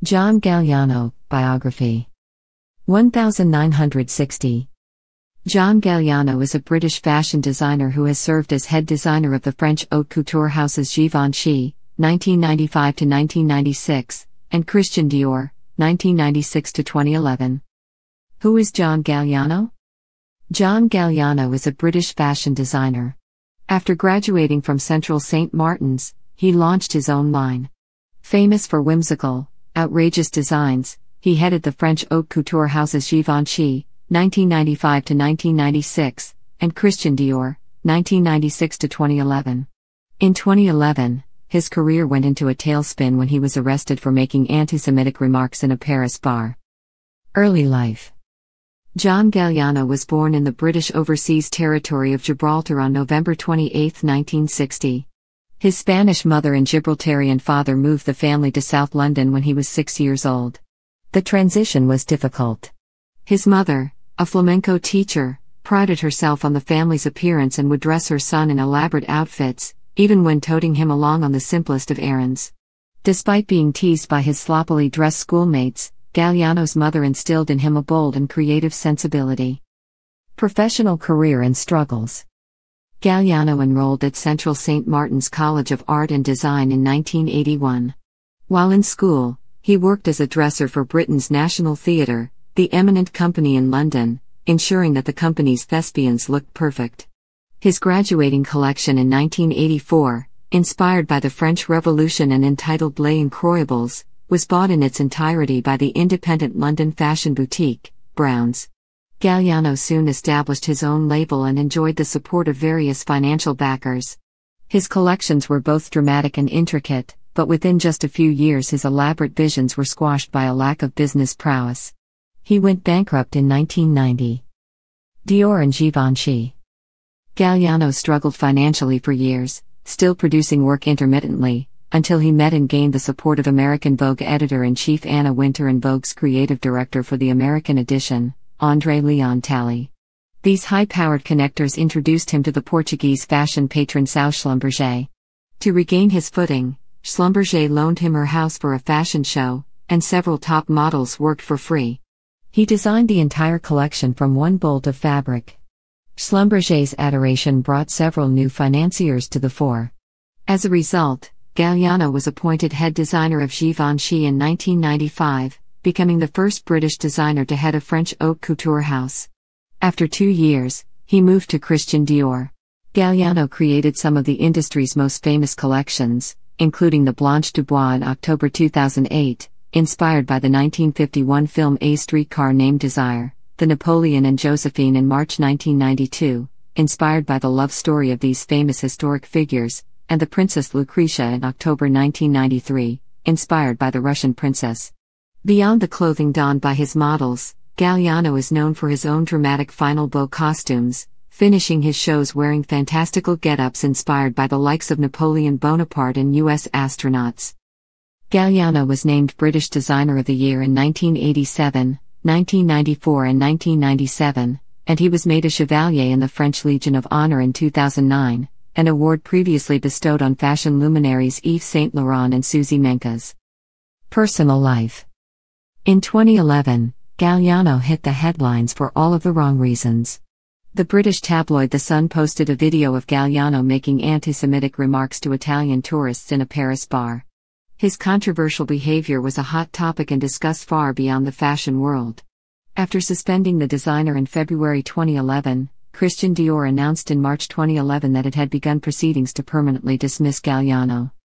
John Galliano, Biography. 1960. John Galliano is a British fashion designer who has served as head designer of the French haute couture houses Givenchy, 1995 to 1996, and Christian Dior, 1996 to 2011. Who is John Galliano? John Galliano is a British fashion designer. After graduating from Central St. Martin's, he launched his own line. Famous for whimsical, outrageous designs, he headed the French haute couture houses Givenchy, 1995 to 1996, and Christian Dior, 1996 to 2011. In 2011, his career went into a tailspin when he was arrested for making anti-Semitic remarks in a Paris bar. Early life. John Galliano was born in the British Overseas Territory of Gibraltar on November 28, 1960. His Spanish mother and Gibraltarian father moved the family to South London when he was 6 years old. The transition was difficult. His mother, a flamenco teacher, prided herself on the family's appearance and would dress her son in elaborate outfits, even when toting him along on the simplest of errands. Despite being teased by his sloppily dressed schoolmates, Galliano's mother instilled in him a bold and creative sensibility. Professional career and struggles. Galliano enrolled at Central St. Martin's College of Art and Design in 1981. While in school, he worked as a dresser for Britain's National Theatre, the eminent company in London, ensuring that the company's thespians looked perfect. His graduating collection in 1984, inspired by the French Revolution and entitled Les Incroyables, was bought in its entirety by the independent London fashion boutique, Browns. Galliano soon established his own label and enjoyed the support of various financial backers. His collections were both dramatic and intricate, but within just a few years his elaborate visions were squashed by a lack of business prowess. He went bankrupt in 1990. Dior and Givenchy. Galliano struggled financially for years, still producing work intermittently, until he met and gained the support of American Vogue editor-in-chief Anna Wintour and Vogue's creative director for the American edition, André Leon Talley. These high-powered connectors introduced him to the Portuguese fashion patron São Schlumberger. To regain his footing, Schlumberger loaned him her house for a fashion show, and several top models worked for free. He designed the entire collection from one bolt of fabric. Schlumberger's adoration brought several new financiers to the fore. As a result, Galliano was appointed head designer of Givenchy in 1995, becoming the first British designer to head a French haute couture house. After 2 years, he moved to Christian Dior. Galliano created some of the industry's most famous collections, including the Blanche Dubois in October 2008, inspired by the 1951 film A Streetcar Named Desire, the Napoleon and Josephine in March 1992, inspired by the love story of these famous historic figures, and the Princess Lucretia in October 1993, inspired by the Russian princess. Beyond the clothing donned by his models, Galliano is known for his own dramatic final bow costumes, finishing his shows wearing fantastical get-ups inspired by the likes of Napoleon Bonaparte and U.S. astronauts. Galliano was named British Designer of the Year in 1987, 1994 and 1997, and he was made a Chevalier in the French Legion of Honor in 2009, an award previously bestowed on fashion luminaries Yves Saint Laurent and Suzy Menkes. Personal life. In 2011, Galliano hit the headlines for all of the wrong reasons. The British tabloid The Sun posted a video of Galliano making anti-Semitic remarks to Italian tourists in a Paris bar. His controversial behavior was a hot topic and discussed far beyond the fashion world. After suspending the designer in February 2011, Christian Dior announced in March 2011 that it had begun proceedings to permanently dismiss Galliano.